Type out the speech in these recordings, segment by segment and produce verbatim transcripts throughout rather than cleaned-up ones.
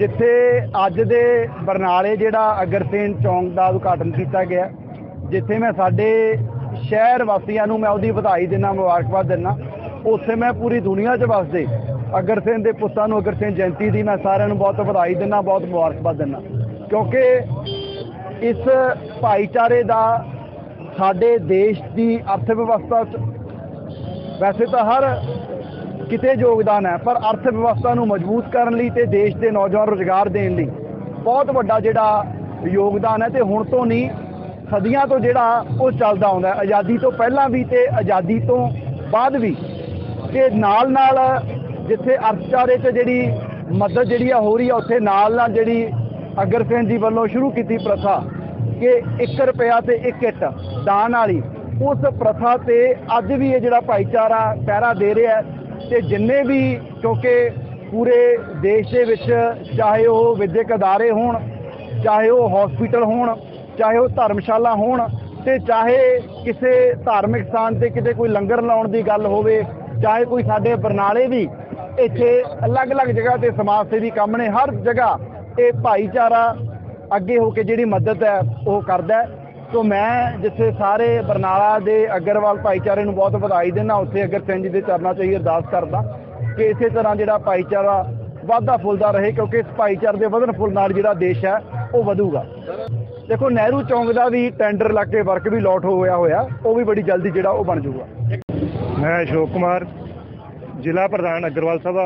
जिथे अज दे बरनाले जिहड़ा अग्रसेन चौंक का उद्घाटन किया गया, जिथे मैं साडे शहर वासियों को मैं उहदी वधाई देना, मुबारकबाद देना। उत्थे मैं पूरी दुनिया च वसदे अग्रसेन के पुत्तां नूं अग्रसेन जयंती की मैं सारिਆਂ ਨੂੰ बहुत वधाई देना, बहुत मुबारकबाद देना, क्योंकि इस भाईचारे का साडे देश की अर्थ व्यवस्था वैसे तो हर किते योगदान है, पर अर्थ व्यवस्था नूं मजबूत करने लई ते देश के नौजवान रोजगार देने लई बहुत वड्डा जिहड़ा योगदान है। तो हुण तो नहीं, सदियां तो जिहड़ा वो चलदा आउंदा है, आज़ादी तो पहलां भी ते आज़ादी तो बाद भी। ते नाल नाल जिथे अर्थचारे च जिहड़ी मदद जिहड़ी हो रही है, उत्थे नाल नाल जिहड़ी अग्रसेन जी वालों शुरू की प्रथा कि एक रुपया ते एक इट दान वाली, उस प्रथा ते अज भी ये जिहड़ा भाईचारा पहरा दे रहा है। ते जिन्ने भी, क्योंकि पूरे देश दे विच चाहे वो विद्यक अदारे होण, चाहे वो हॉस्पिटल होण, चाहे वो धर्मशाला होण, ते चाहे किसी धार्मिक स्थान ते किते कोई लंगर लाउण दी गल होवे, चाहे कोई साडे बरनाले भी इत्थे अलग अलग जगह ते समाज सेवी काम ने, हर जगह ये भाईचारा अगे होके जिहड़ी मदद है वो करदा है। तो मैं जिथे सारे बरनाला दे अग्रवाल भाईचारे नूं बहुत वधाई देना, उत्थे अग्रसेन जी के चरणों च ही अरदास करदा कि इस तरह जिहड़ा भाईचारा वाधा फुलदा रहे, क्योंकि इस भाईचारे के वधन फुल नाल जिहड़ा देश है वो वधूगा। देखो, नेहरू चौंक का भी टेंडर लग के वर्क भी लॉट होया होया, वो भी बड़ी जल्दी जिहड़ा वो बन जाऊगा। मैं अशोक कुमार, जिला प्रधान अग्रवाल सभा।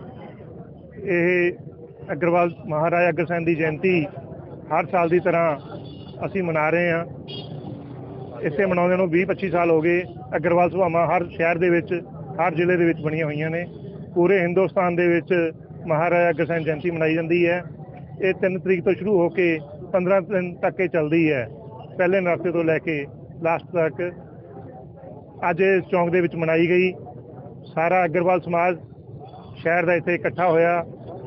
ये अग्रवाल महाराजा अग्रसेन की जयंती हर साल की तरह ਅਸੀਂ ਮਨਾ ਰਹੇ ਹਾਂ। ਇੱਥੇ ਮਨਾਉਂਦੇ ਨੂੰ ਵੀਹ ਪੱਚੀ ਸਾਲ ਹੋ ਗਏ। ਅਗਰਵਾਲ ਸਭਾਵਾਂ ਹਰ ਸ਼ਹਿਰ ਦੇ ਵਿੱਚ, ਹਰ ਜ਼ਿਲ੍ਹੇ ਦੇ ਵਿੱਚ ਬਣੀਆਂ ਹੋਈਆਂ ਨੇ। ਪੂਰੇ ਹਿੰਦੁਸਤਾਨ ਦੇ ਵਿੱਚ ਮਹਾਰਾਜਾ ਅਗਰਸੈਨ ਜਯੰਤੀ ਮਨਾਈ ਜਾਂਦੀ ਹੈ। ਇਹ ਤਿੰਨ ਤਰੀਕ ਤੋਂ ਸ਼ੁਰੂ ਹੋ ਕੇ ਪੰਦਰਾਂ ਦਿਨ ਤੱਕ ਇਹ ਚੱਲਦੀ ਹੈ, ਪਹਿਲੇ ਨਰਾਤੇ ਤੋਂ ਲੈ ਕੇ ਲਾਸਟ ਤੱਕ। ਅੱਜ ਇਸ ਚੌਂਕ ਦੇ ਵਿੱਚ ਮਨਾਈ ਗਈ। ਸਾਰਾ ਅਗਰਵਾਲ ਸਮਾਜ ਸ਼ਹਿਰ ਦਾ ਇੱਥੇ ਇਕੱਠਾ ਹੋਇਆ।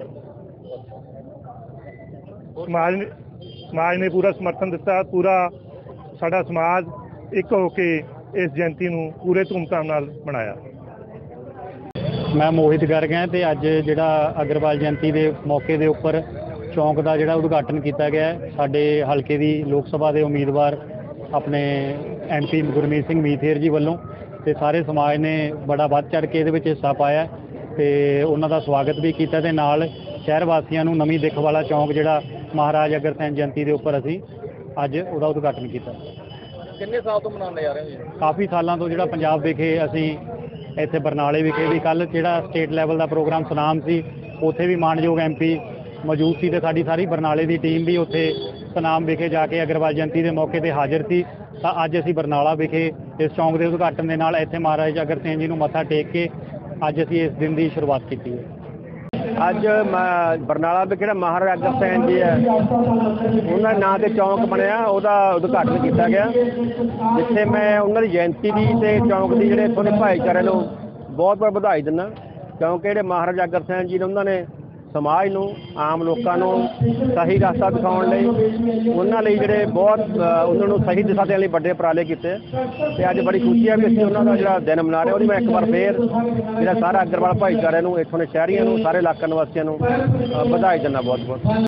ਸਮਾਜ समाज ने पूरा समर्थन दिता। पूरा साडा समाज एक होके इस जयंती नूं पूरे धूमधाम नाल मनाया। मैं मोहित गर्ग हां ते अज जिहड़ा अग्रवाल जयंती के मौके के उपर चौंक का जिहड़ा उद्घाटन किया गया है, साडे हलके की लोक सभा के उम्मीदवार अपने एम पी गुरमीत सिंह मीथेर जी वालों ते सारे समाज ने बड़ा वध चढ़ के इहदे विच हिस्सा पाया ते उन्हां दा स्वागत भी किया ते नाल शहर वासियों नूं नवीं दिख वाला चौंक जिहड़ा महाराजा अग्रसेन जयंती के उपर असीं अज उहदा उद्घाटन किया। किन्ने साल तो मनाने जा रहे हो? काफ़ी सालों तो जिहड़ा पंजाब विखे असीं इत्थे बरनाले विखे भी कल जिहड़ा स्टेट लैवल का प्रोग्राम सनाम सी, उत्थे भी मानयोग एम पी मौजूद सी ते साडी सारी बरनाले की टीम भी उत्थे सनाम विखे जाके अग्रवाल जयंती के मौके पर हाजिर सी। तां अज असीं बरनाला विखे इस चौंक के उद्घाटन के नाल इत्थे महाराजा अग्रसेन जी नूं मत्था टेक के अज असीं इस दिन की शुरुआत की है। अज बरनाला में जो महाराजा अग्रसेन जी है उन्होंने नाम से चौंक बनया, उसका उद्घाटन किया गया, जिथे मैं उन्होंने जयंती की ते चौंक की जोड़े इतों के भाईचारे को बहुत बहुत बधाई दिना, क्योंकि जो महाराजा अग्रसेन जी ने उन्होंने समाज नूं, आम लोगों को सही रास्ता दिखाने उन्होंने जोड़े बहुत उन्होंने सही दिशा देने लिए बड़े उपराले किए। तो अज बड़ी खुशी है भी असीं उन्होंने जो दिन मना रहे, वो मैं एक बार फिर जो सारा अग्रवाल भाईचारे इतों के शहरियों, सारे इलाका निवासियों बधाई दिना बहुत बहुत।